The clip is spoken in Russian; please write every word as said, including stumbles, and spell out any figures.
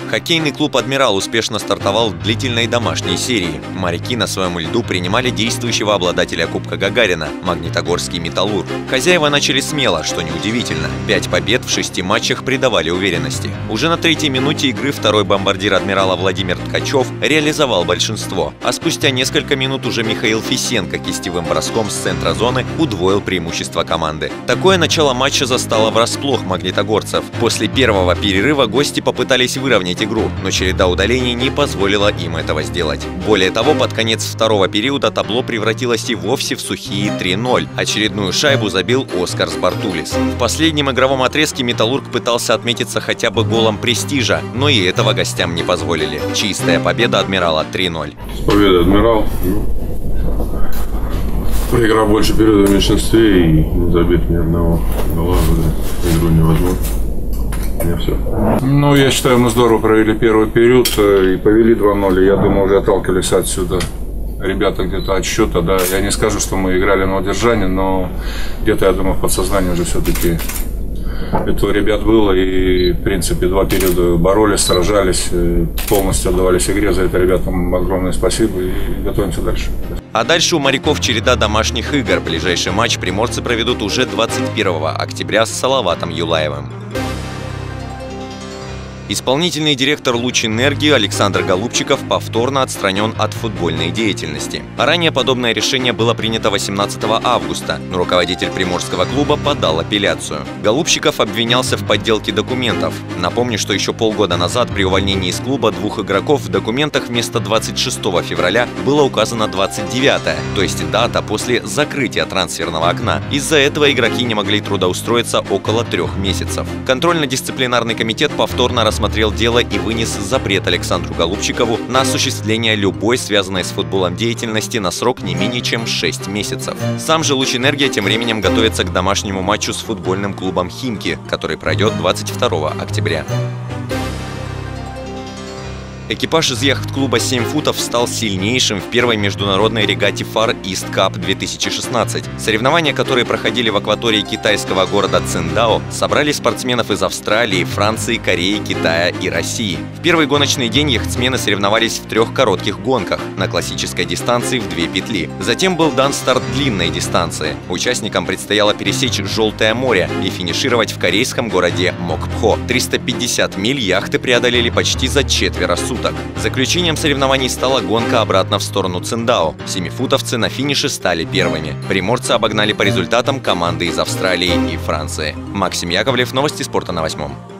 Хоккейный клуб «Адмирал» успешно стартовал в длительной домашней серии. Моряки на своем льду принимали действующего обладателя Кубка Гагарина – Магнитогорский «Металлург». Хозяева начали смело, что неудивительно. Пять побед в шести матчах придавали уверенности. Уже на третьей минуте игры второй бомбардир «Адмирала» Владимир Ткачев реализовал большинство. А спустя несколько минут уже Михаил Фисенко кистевым броском с центра зоны удвоил преимущество команды. Такое начало матча застало врасплох магнитогорцев. После первого перерыва гости попытались выровнять игру, но череда удалений не позволила им этого сделать. Более того, под конец второго периода табло превратилось и вовсе в сухие три ноль. Очередную шайбу забил Оскар Сбартулис. В последнем игровом отрезке «Металлург» пытался отметиться хотя бы голом престижа, но и этого гостям не позволили. Чистая победа «Адмирала» три ноль. Победа «Адмирал». Проиграв больше периода в меньшинстве и не забив ни одного гола, игру невозможно. Не все. Ну, я считаю, мы здорово провели первый период и повели два ноль. Я думаю, уже отталкивались отсюда ребята где-то от счета. Да. Я не скажу, что мы играли на удержание, но где-то, я думаю, в подсознании уже все-таки это у ребят было. И, в принципе, два периода боролись, сражались, полностью отдавались игре. За это ребятам огромное спасибо и готовимся дальше. А дальше у моряков череда домашних игр. Ближайший матч приморцы проведут уже двадцать первого октября с Салаватом Юлаевым. Исполнительный директор «Лучэнергии» Александр Голубчиков повторно отстранен от футбольной деятельности. Ранее подобное решение было принято восемнадцатого августа, но руководитель приморского клуба подал апелляцию. Голубчиков обвинялся в подделке документов. Напомню, что еще полгода назад при увольнении из клуба двух игроков в документах вместо двадцать шестого февраля было указано двадцать девятое, то есть дата после закрытия трансферного окна. Из-за этого игроки не могли трудоустроиться около трех месяцев. Контрольно-дисциплинарный комитет повторно рассмотрел Смотрел дело и вынес запрет Александру Голубчикову на осуществление любой связанной с футболом деятельности на срок не менее чем шесть месяцев. Сам же «Лучэнергия» тем временем готовится к домашнему матчу с футбольным клубом «Химки», который пройдет двадцать второго октября. Экипаж из яхт-клуба «семь футов» стал сильнейшим в первой международной регате Far East Cup две тысячи шестнадцать. Соревнования, которые проходили в акватории китайского города Циндао, собрали спортсменов из Австралии, Франции, Кореи, Китая и России. В первый гоночный день яхтсмены соревновались в трех коротких гонках на классической дистанции в две петли. Затем был дан старт длинной дистанции. Участникам предстояло пересечь Желтое море и финишировать в корейском городе Мокпхо. триста пятьдесят миль яхты преодолели почти за четверо суток. Заключением соревнований стала гонка обратно в сторону Циндао. Семифутовцы на финише стали первыми. Приморцы обогнали по результатам команды из Австралии и Франции. Максим Яковлев, новости спорта на восьмом.